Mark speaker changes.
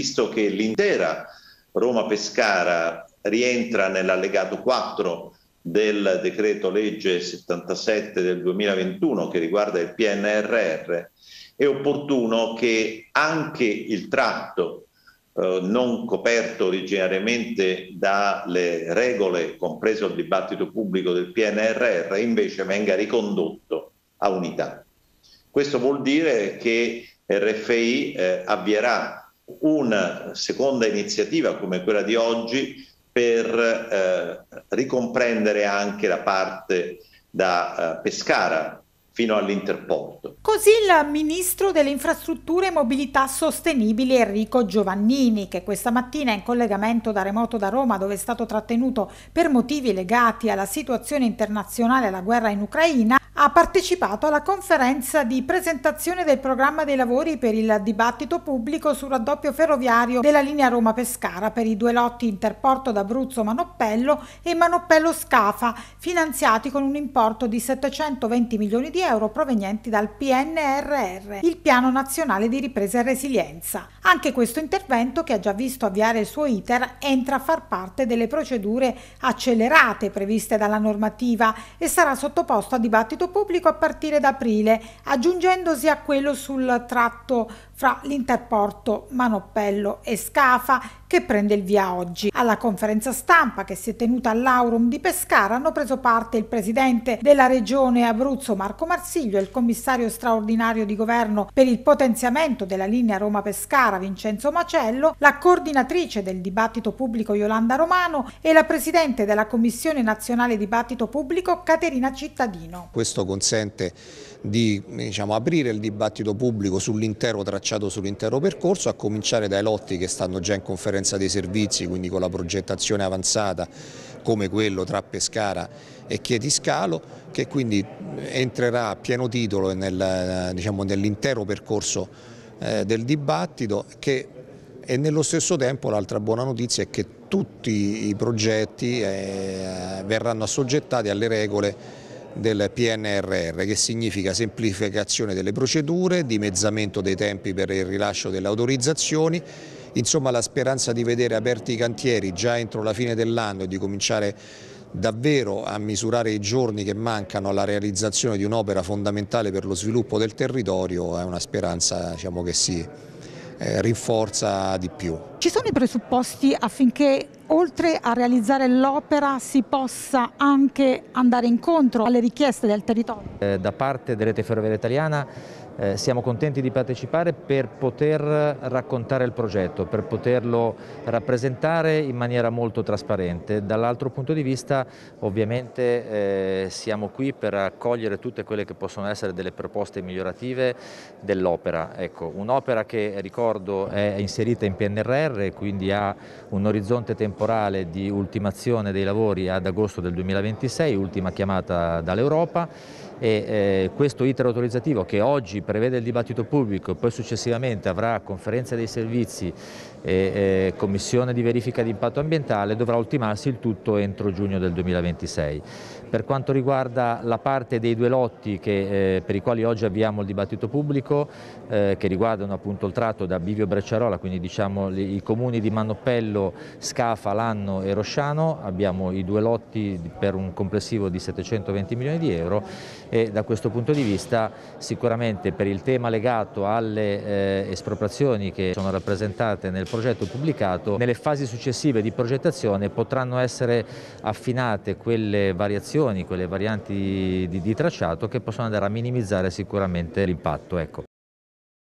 Speaker 1: visto che l'intera Roma-Pescara rientra nell'allegato 4 del decreto legge 77 del 2021 che riguarda il PNRR, è opportuno che anche il tratto non coperto originariamente dalle regole, compreso il dibattito pubblico del PNRR, invece venga ricondotto a unità. Questo vuol dire che RFI avvierà una seconda iniziativa come quella di oggi per ricomprendere anche la parte da Pescara fino all'Interporto.
Speaker 2: Così il ministro delle infrastrutture e mobilità sostenibili Enrico Giovannini, che questa mattina è in collegamento da remoto da Roma, dove è stato trattenuto per motivi legati alla situazione internazionale e alla guerra in Ucraina, ha partecipato alla conferenza di presentazione del programma dei lavori per il dibattito pubblico sul raddoppio ferroviario della linea Roma-Pescara per i due lotti Interporto d'Abruzzo-Manoppello e Manoppello-Scafa, finanziati con un importo di 720 milioni di euro provenienti dal PNRR, il Piano Nazionale di Ripresa e Resilienza. Anche questo intervento, che ha già visto avviare il suo iter, entra a far parte delle procedure accelerate previste dalla normativa e sarà sottoposto a dibattito pubblico a partire da aprile, aggiungendosi a quello sul tratto fra l'Interporto Manoppello e Scafa, che prende il via oggi. Alla conferenza stampa che si è tenuta all'Aurum di Pescara hanno preso parte il presidente della regione Abruzzo Marco Marsiglio e il commissario straordinario di governo per il potenziamento della linea Roma-Pescara Vincenzo Macello, la coordinatrice del dibattito pubblico Yolanda Romano e la presidente della Commissione Nazionale Dibattito Pubblico Caterina Cittadino.
Speaker 3: Questo consente di aprire il dibattito pubblico sull'intero tracciato, sull'intero percorso, a cominciare dai lotti che stanno già in conferenza dei servizi, quindi con la progettazione avanzata, come quello tra Pescara e Chieti-Scalo, che quindi entrerà a pieno titolo nell'intero percorso del dibattito, e nello stesso tempo l'altra buona notizia è che tutti i progetti verranno assoggettati alle regole del PNRR, che significa semplificazione delle procedure, dimezzamento dei tempi per il rilascio delle autorizzazioni, insomma la speranza di vedere aperti i cantieri già entro la fine dell'anno e di cominciare davvero a misurare i giorni che mancano alla realizzazione di un'opera fondamentale per lo sviluppo del territorio è una speranza che si rinforza di più.
Speaker 2: Ci sono i presupposti affinché oltre a realizzare l'opera si possa anche andare incontro alle richieste del territorio?
Speaker 4: Da parte di Rete Ferroviaria Italiana siamo contenti di partecipare per poter raccontare il progetto, per poterlo rappresentare in maniera molto trasparente. Dall'altro punto di vista ovviamente siamo qui per accogliere tutte quelle che possono essere delle proposte migliorative dell'opera. Ecco, un'opera che, ricordo, è inserita in PNRR, quindi ha un orizzonte temporale di ultimazione dei lavori ad agosto del 2026, ultima chiamata dall'Europa. E questo iter autorizzativo, che oggi prevede il dibattito pubblico e poi successivamente avrà conferenza dei servizi e commissione di verifica di impatto ambientale, dovrà ultimarsi il tutto entro giugno del 2026. Per quanto riguarda la parte dei due lotti per i quali oggi avviamo il dibattito pubblico, che riguardano appunto il tratto da Bivio Brecciarola, quindi i comuni di Manoppello, Scafa, Lanno e Rosciano, abbiamo i due lotti per un complessivo di 720 milioni di euro e da questo punto di vista sicuramente per il tema legato alle espropriazioni che sono rappresentate nel progetto pubblicato, nelle fasi successive di progettazione potranno essere affinate quelle variazioni, quelle varianti di tracciato che possono andare a minimizzare sicuramente l'impatto. Ecco.